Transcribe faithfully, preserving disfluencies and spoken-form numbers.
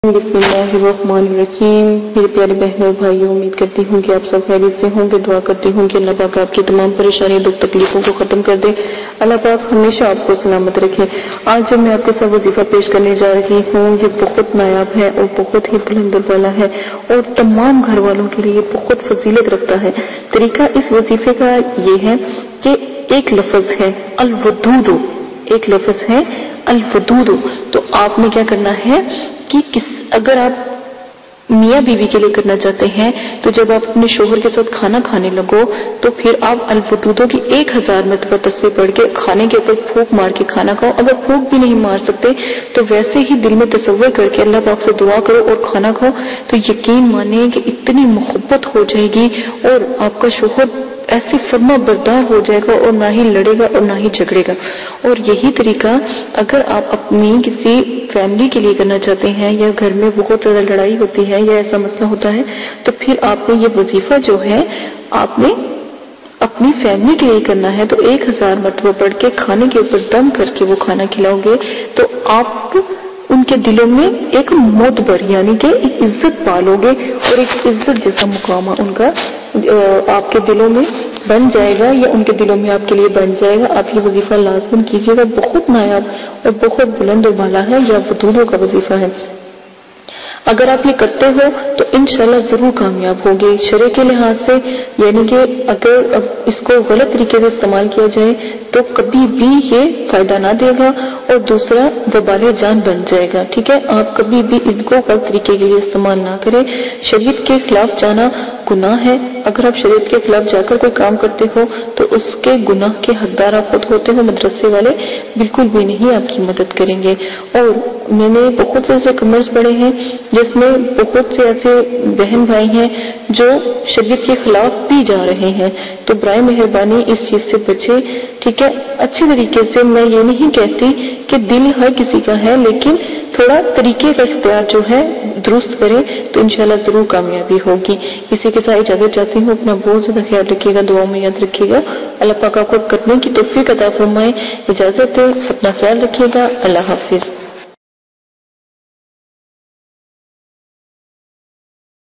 بسم اللہ الرحمن الرحیم۔ میرے پیارے بہنوں اور بھائیوں، امید کرتی ہوں کہ آپ سب خیریت سے ہوں گے۔ دعا کرتی ہوں کہ اللہ پاک آپ کی تمام پریشانی دکھ تکلیفوں کو ختم کر دے۔ اللہ پاک ہمیشہ آپ کو سلامت رکھے۔ آج جو میں آپ کے ساتھ وظیفہ پیش کرنے جا رہی ہوں، یہ بہت نایاب ہے اور بہت ہی بلند والا ہے اور تمام گھر والوں کے لیے بہت فضیلت رکھتا ہے۔ طریقہ اس وظیفے کا یہ ہے کہ ایک لفظ ہے الودود، ایک لفظ ہے الودود۔ تو آپ نے کیا کرنا ہے کہ کس اگر آپ میاں بیوی کے لیے کرنا چاہتے ہیں تو جب آپ اپنے شوہر کے ساتھ کھانا کھانے لگو تو پھر آپ الودودوں کی ایک ہزار مرتبہ تسبیح پڑھ کے کھانے کے اوپر پھونک مار کے کھانا کھاؤ۔ اگر پھونک بھی نہیں مار سکتے تو ویسے ہی دل میں تصور کر کے اللہ پاک سے دعا کرو اور کھانا کھاؤ، تو یقین مانیں کہ اتنی محبت ہو جائے گی اور آپ کا شوہر ایسے فرما بردار ہو جائے گا اور نہ ہی لڑے گا اور نہ ہی جھگڑے گا۔ اور یہی طریقہ اگر آپ اپنی کسی فیملی کے لیے کرنا چاہتے ہیں یا گھر میں بہت زیادہ لڑائی ہوتی ہے یا ایسا مسئلہ ہوتا ہے تو پھر آپ نے یہ وظیفہ جو ہے آپ نے اپنی فیملی کے لیے کرنا ہے، تو ایک ہزار مرتبہ پڑھ کے کھانے کے اوپر دم کر کے وہ کھانا کھلاؤ گے تو آپ ان کے دلوں میں ایک معتبر یعنی کہ ایک عزت پالو گے اور ایک عزت جیسا مقام ان کا آپ کے دلوں میں بن جائے گا یا ان کے دلوں میں آپ کے لیے بن جائے گا۔ آپ یہ وظیفہ لازم کیجیے گا، بہت نایاب اور بہت بلند و بالا ہے، یہ ودودوں کا وظیفہ ہے۔ اگر آپ یہ کرتے ہو تو انشاءاللہ ضرور کامیاب ہوگے۔ شرع کے لحاظ سے یعنی کہ اگر اس کو غلط طریقے سے استعمال کیا جائے تو کبھی بھی یہ فائدہ نہ دے گا اور دوسرا وبال جان بن جائے گا، ٹھیک ہے۔ آپ کبھی بھی ان کو غلط طریقے کے لیے استعمال نہ کریں۔ شریعت کے خلاف جانا گناہ ہے۔ اگر آپ شریعت کے خلاف جا کر کوئی کام کرتے ہو تو اس کے گناہ کے حقدار آپ خود ہوتے ہو، مدرسے والے بالکل بھی نہیں آپ کی مدد کریں گے۔ اور میں نے بہت سے ایسے کمرز پڑھے ہیں جس میں بہت سے ایسے بہن بھائی ہیں جو شریعت کے خلاف بھی جا رہے ہیں، تو برائے مہربانی اس چیز سے بچے، ٹھیک ہے۔ اچھے طریقے سے، میں یہ نہیں کہتی کہ دل ہر کسی کا ہے، لیکن تھوڑا طریقے کا اختیار جو ہے درست کریں تو انشاءاللہ ضرور کامیابی ہوگی۔ اسی کے ساتھ اجازت چاہتی ہوں، اپنا بہت زیادہ خیال رکھیے گا، دعاؤں میں یاد رکھیے گا۔ اللہ پاک آپ کو کرنے کی توفیق عطا فرمائے۔ اجازت ہے، اپنا خیال رکھیے گا۔ اللہ حافظ۔